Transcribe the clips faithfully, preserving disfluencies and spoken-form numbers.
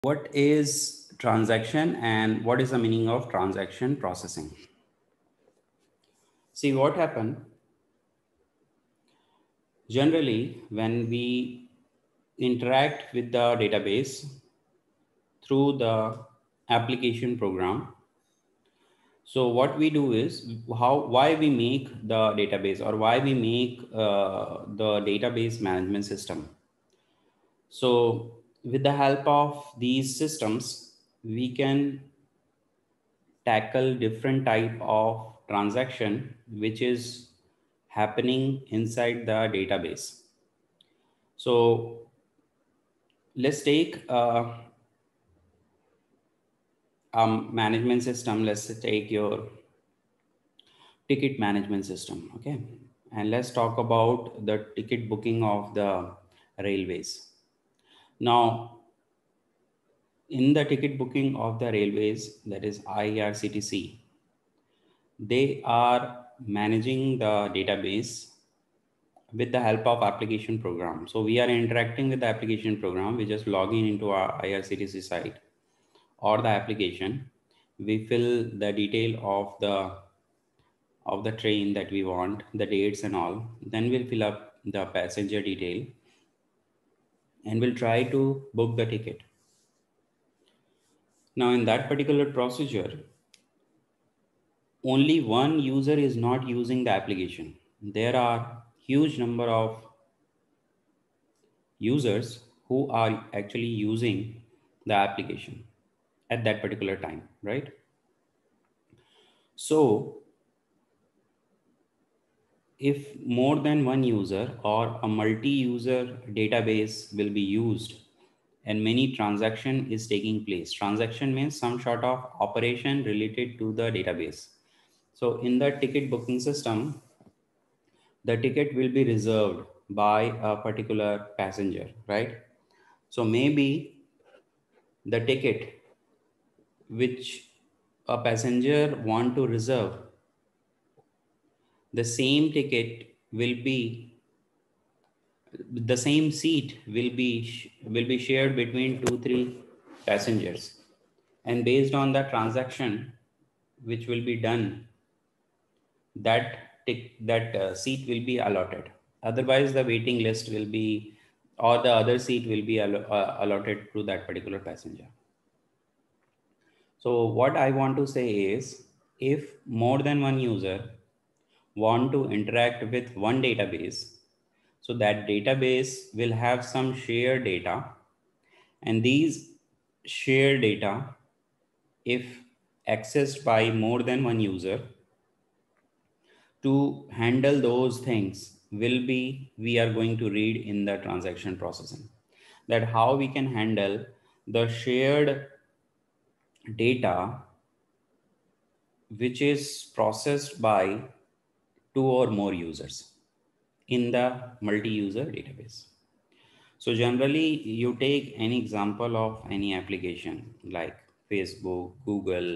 What is transaction and what is the meaning of transaction processing? See what happened generally when we interact with the database through the application program. So what we do is how why we make the database or why we make uh, the database management system. So with the help of these systems, we can tackle different type of transaction which is happening inside the database. So let's take a, a management system. Let's take your ticket management system. Okay. And let's talk about the ticket booking of the railways. Now, in the ticket booking of the railways, that is I R C T C, they are managing the database with the help of application program. So we are interacting with the application program. We just log in into our I R C T C site or the application. We fill the detail of the of the train that we want, the dates and all. Then we'll fill up the passenger detail and we'll try to book the ticket. Now in that particular procedure, only one user is not using the application. There are huge number of users who are actually using the application at that particular time, right? So if more than one user or a multi-user database will be used and many transaction is taking place, transaction means some sort of operation related to the database. So in the ticket booking system, the ticket will be reserved by a particular passenger, right? So maybe the ticket which a passenger want to reserve, the same ticket will be the same seat will be will be shared between two three passengers, and based on the transaction which will be done, that tick that uh, seat will be allotted. Otherwise the waiting list will be, or the other seat will be allo- uh, allotted to that particular passenger. So what I want to say is, if more than one user want to interact with one database, so that database will have some shared data, and these shared data, if accessed by more than one user, to handle those things will be, we are going to read in the transaction processing, that how we can handle the shared data which is processed by two or more users in the multi-user database. So generally you take any example of any application like Facebook, Google,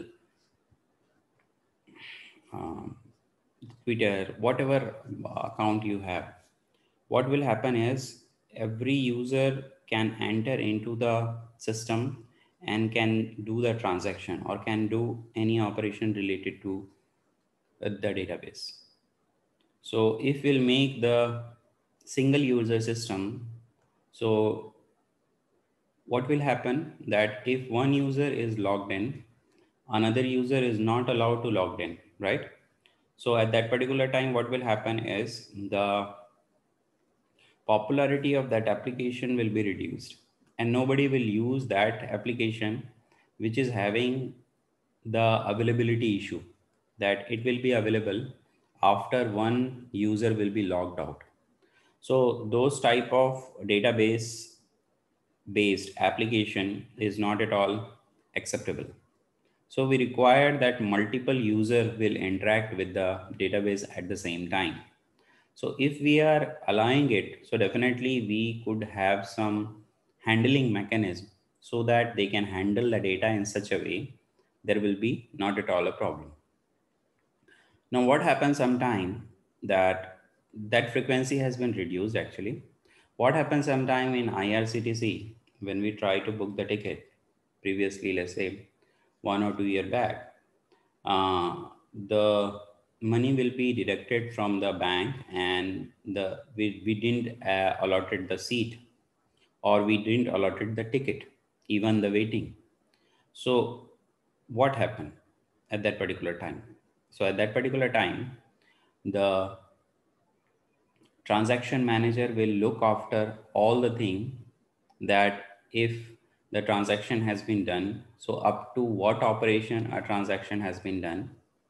um, Twitter, whatever account you have. What will happen is every user can enter into the system and can do the transaction or can do any operation related to uh, the database. So if we'll make the single user system, so what will happen that if one user is logged in, another user is not allowed to log in, right? So at that particular time, what will happen is the popularity of that application will be reduced and nobody will use that application which is having the availability issue, that it will be available after one user will be logged out. So those type of database based application is not at all acceptable. So we require that multiple user will interact with the database at the same time. So if we are allowing it, so definitely we could have some handling mechanism so that they can handle the data in such a way there will be not at all a problem. Now what happens sometime that that frequency has been reduced actually. What happens sometime in I R C T C when we try to book the ticket? previously, let's say one or two year back, uh, the money will be deducted from the bank, and the we, we didn't uh, allotted the seat, or we didn't allotted the ticket, even the waiting. So what happened at that particular time? So at that particular time, the transaction manager will look after all the thing, that if the transaction has been done, so up to what operation a transaction has been done.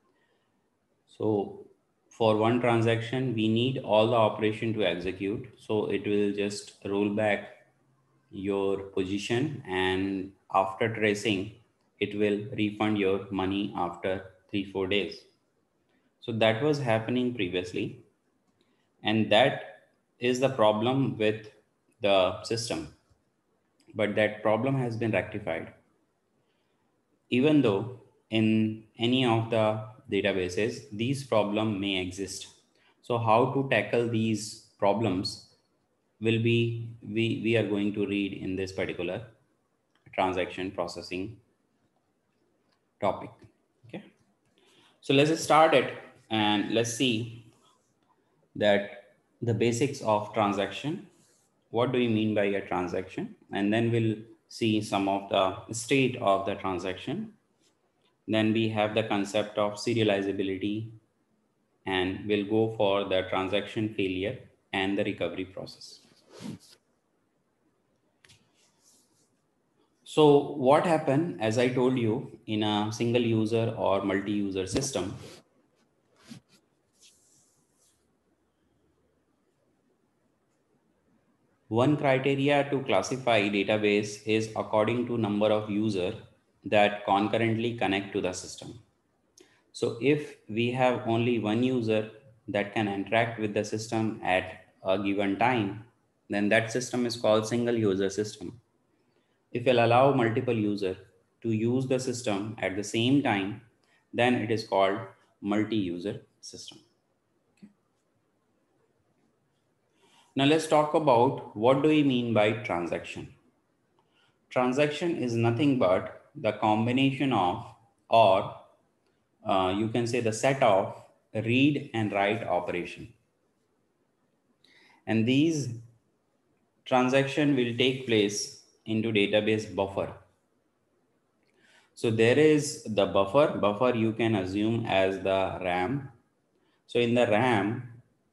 So for one transaction, we need all the operation to execute. So it will just roll back your position, and after tracing, it will refund your money after three, four days. So that was happening previously. And that is the problem with the system. But that problem has been rectified. Even though in any of the databases, these problems may exist. So how to tackle these problems will be, we, we are going to read in this particular transaction processing topic. Okay. So let's start it, and let's see that the basics of transaction. What do we mean by a transaction? And then we'll see some of the state of the transaction. Then we have the concept of serializability, and we'll go for the transaction failure and the recovery process. So what happened, as I told you, in a single user or multi-user system, one criteria to classify database is according to number of users that concurrently connect to the system. So if we have only one user that can interact with the system at a given time, then that system is called single user system. If we'll allow multiple users to use the system at the same time, then it is called multi-user system. Okay. Now let's talk about what do we mean by transaction. Transaction is nothing but the combination of, or uh, you can say the set of read and write operation. And these transaction will take place into database buffer. So there is the buffer. Buffer you can assume as the RAM. So in the RAM,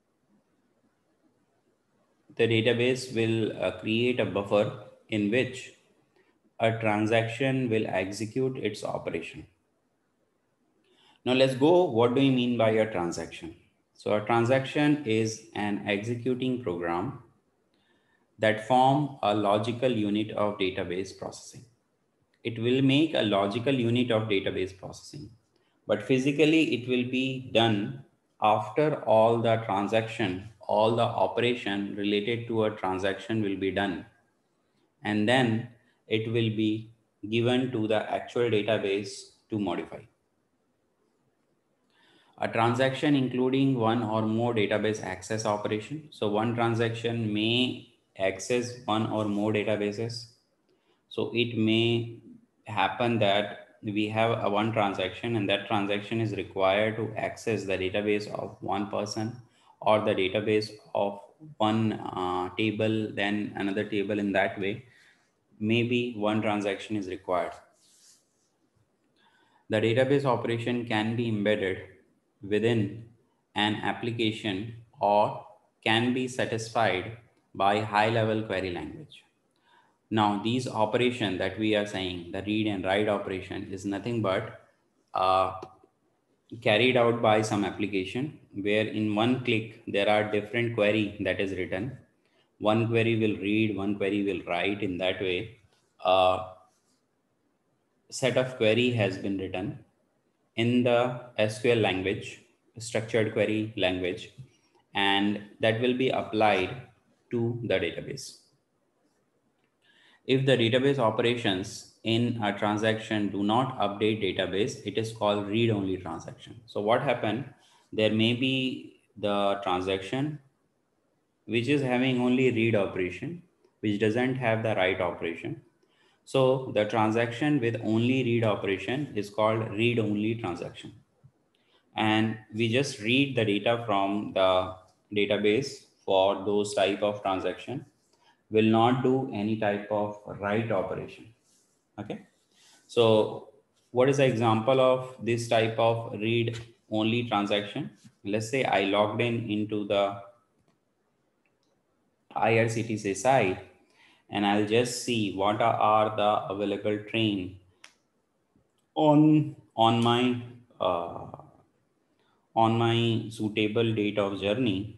the database will uh, create a buffer in which a transaction will execute its operation. Now let's go, what do we mean by a transaction? So a transaction is an executing program that form a logical unit of database processing. It will make a logical unit of database processing, but physically it will be done after all the transaction, all the operation related to a transaction will be done. And then it will be given to the actual database to modify. A transaction including one or more database access operation. So one transaction may access one or more databases. So it may happen that we have a one transaction, and that transaction is required to access the database of one person, or the database of one uh, table, then another table. In that way, maybe one transaction is required. The database operation can be embedded within an application or can be satisfied by high-level query language. Now, these operation that we are saying, the read and write operation, is nothing but uh, carried out by some application where in one click there are different query that is written. One query will read, one query will write. In that way, a set of query has been written in the S Q L language, structured query language, and that will be applied to the database. If the database operations in a transaction do not update database, it is called read-only transaction. So what happened? There may be the transaction which is having only read operation, which doesn't have the write operation. So the transaction with only read operation is called read only transaction. And we just read the data from the database for those type of transaction, will not do any type of write operation. Okay. So what is the example of this type of read only transaction? Let's say I logged in into the I R C T C site and I'll just see what are the available train on on my uh, on my suitable date of journey,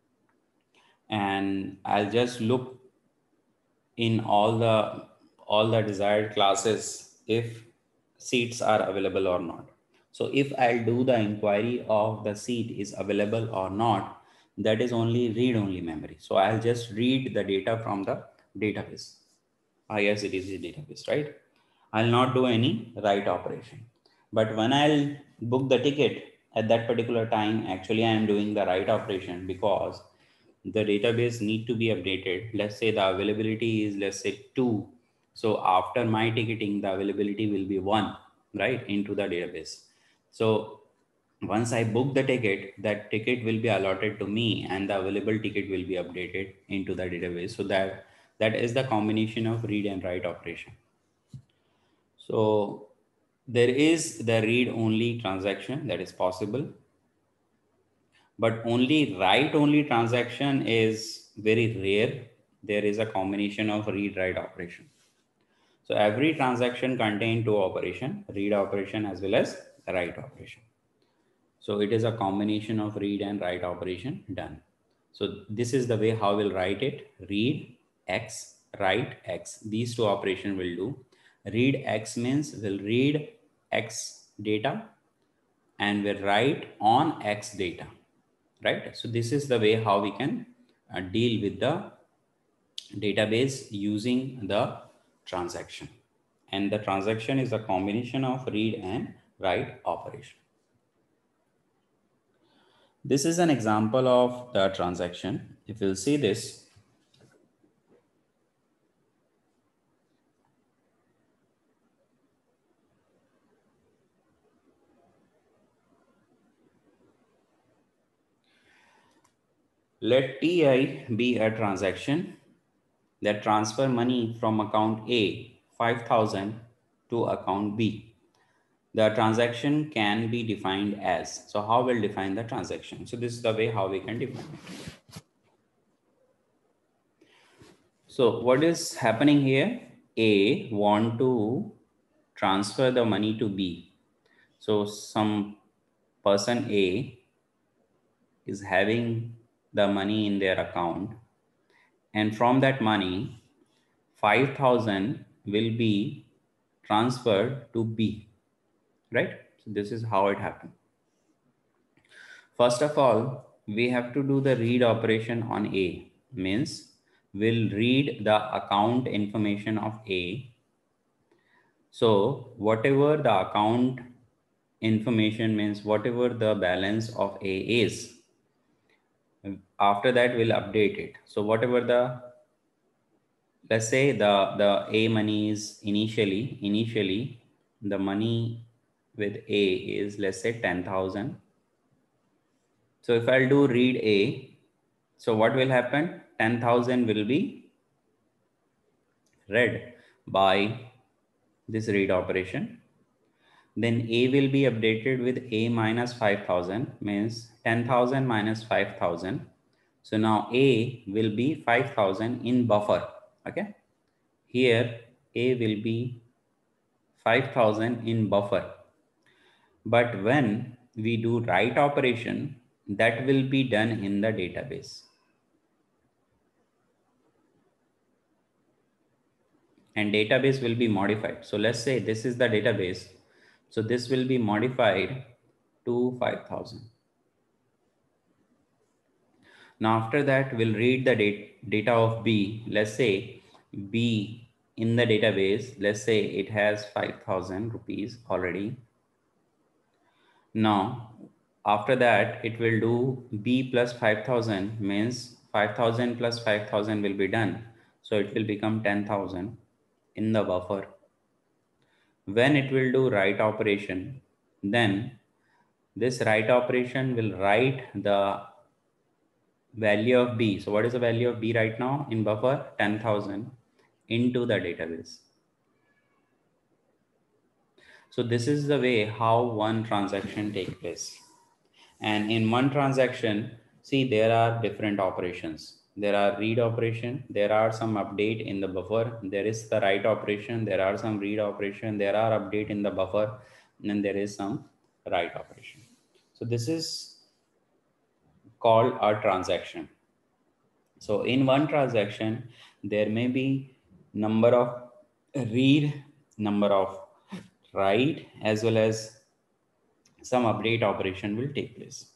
and I'll just look in all the all the desired classes if seats are available or not. So if I'll do the inquiry of the seat is available or not, that is only read only memory. So I'll just read the data from the database, I R C T C database, right? I'll not do any write operation. But when I'll book the ticket at that particular time, actually I am doing the write operation because the database need to be updated. Let's say the availability is, let's say two. So after my ticketing, the availability will be one, right, into the database. So once I book the ticket, that ticket will be allotted to me and the available ticket will be updated into the database. So that that is the combination of read and write operation. So there is the read only transaction that is possible, but only write only transaction is very rare. There is a combination of read write operation. So every transaction contain two operation, read operation as well as write operation. So it is a combination of read and write operation done. So this is the way how we'll write it. Read X, write X. These two operation will do. Read X means we'll read X data and we'll write on X data, right? So this is the way how we can uh, deal with the database using the transaction. And the transaction is a combination of read and write operation. This is an example of the transaction. If you'll see this, let T I be a transaction that transfer money from account A, five thousand, to account B. The transaction can be defined as, so how we'll define the transaction? So this is the way how we can define it. So what is happening here? A want to transfer the money to B. So some person A is having the money in their account, and from that money, five thousand will be transferred to B, right? So this is how it happened. First of all, we have to do the read operation on A, means we'll read the account information of A. So whatever the account information means, whatever the balance of A is, after that we'll update it. So whatever the, let's say the, the A money is initially, initially the money with A is, let's say ten thousand. So if I'll do read A, so what will happen? ten thousand will be read by this read operation. Then A will be updated with A minus five thousand, means ten thousand minus five thousand. So now A will be five thousand in buffer. Okay. Here A will be five thousand in buffer. But when we do write operation, that will be done in the database. And database will be modified. So let's say this is the database. So this will be modified to five thousand. Now after that, we'll read the date, data of B. Let's say B in the database, let's say it has five thousand rupees already. Now, after that, it will do B plus five thousand, means five thousand plus five thousand will be done. So it will become ten thousand. in the buffer. When it will do write operation, then this write operation will write the value of B. So what is the value of B right now in buffer? ten thousand into the database. So this is the way how one transaction takes place. And in one transaction, see, there are different operations. There are read operation. There are some update in the buffer. There is the write operation. There are some read operation. There are update in the buffer. And then there is some write operation. So this is called a transaction. So in one transaction, there may be number of read, number of write, as well as some update operation will take place.